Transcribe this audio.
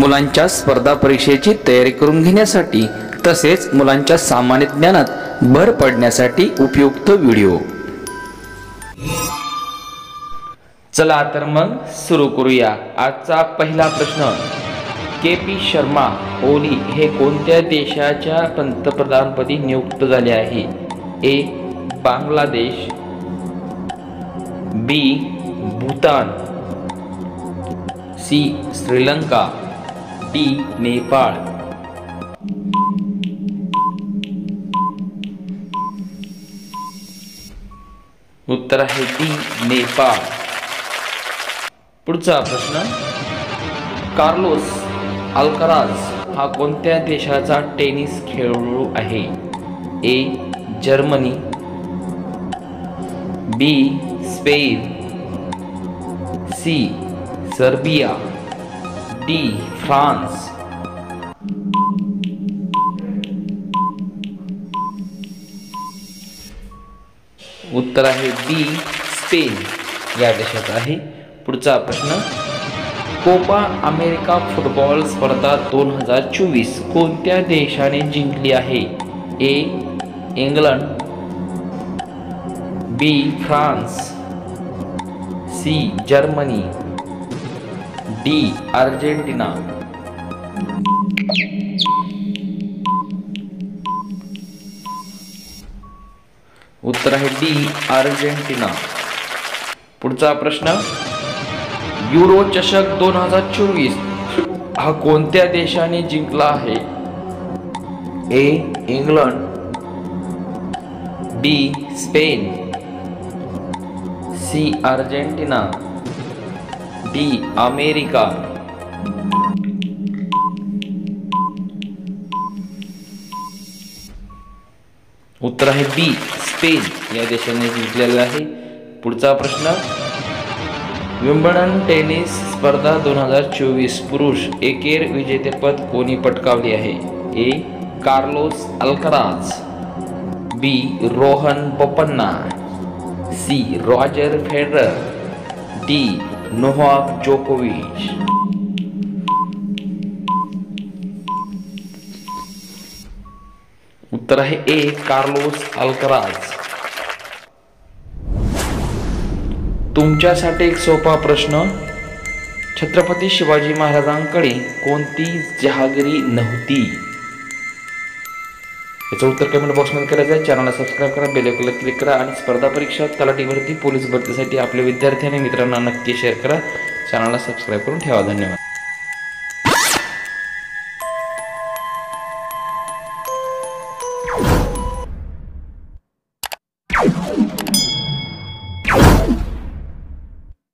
मुलांच्या स्पर्धा परीक्षेची तयारी करून घेण्यासाठी तसेच मुलांच्या सामान्य ज्ञानात भर पडण्यासाठी उपयुक्त व्हिडिओ। चला तर मग सुरू करूया। आजचा पहिला प्रश्न, के.पी. शर्मा ओली हे कोणत्या देशाच्या पंतप्रधानपदी नियुक्त झाले आहे? A. Bangladesh, B. Bhutan, C. Sri Lanka, D. Nepal. उत्तर आहे डी. नेपाळ। पुढचा प्रश्न, कार्लोस अल्कराज हा कोणत्या देशाचा टेनिस खेळाडू आहे? A. Germany, B. Spain, C. Serbia, D. France. उत्तर आहे बी. स्पेन या देशात आहे। पुढचा प्रश्न, कोपा अमेरिका फुटबॉल स्पर्धा 2024 कोणत्या देशाने जिंकली आहे? A. England, B. France, C. Germany, D. Argentina. उत्तर आहे डी. अर्जेंटिना। पुढचा प्रश्न, युरो चषक 2024 हा कोणत्या देशाने जिंकला आहे? A. England, B. Spain, C. Argentina, D. America. उत्तर आहे बी. स्पेन या देशाने जिंकलेला आहे। पुढचा प्रश्न, विम्बल्डन टेनिस स्पर्धा 2024 पुरुष एकेर विजेतेपद कोणी पटकावले आहे? A. Carlos Alcaraz, B. Rohan Bopanna, C. Roger Federer, D. Novak जोकोविच। उत्तर आहे ए. Carlos Alcaraz. तुमच्यासाठी एक सोपा प्रश्न, छत्रपती शिवाजी महाराजांकडे कोणती जहागिरी नव्हती? याचं उत्तर कमेंट बॉक्समध्ये करायचं आहे। चॅनलला सबस्क्राईब करा, बेल आयकॉनला क्लिक करा आणि स्पर्धा परीक्षा, तलाठी भरती, पोलीस भरतीसाठी आपल्या विद्यार्थी आणि मित्रांना नक्की शेअर करा। चॅनलला सबस्क्राईब करून ठेवा। धन्यवाद।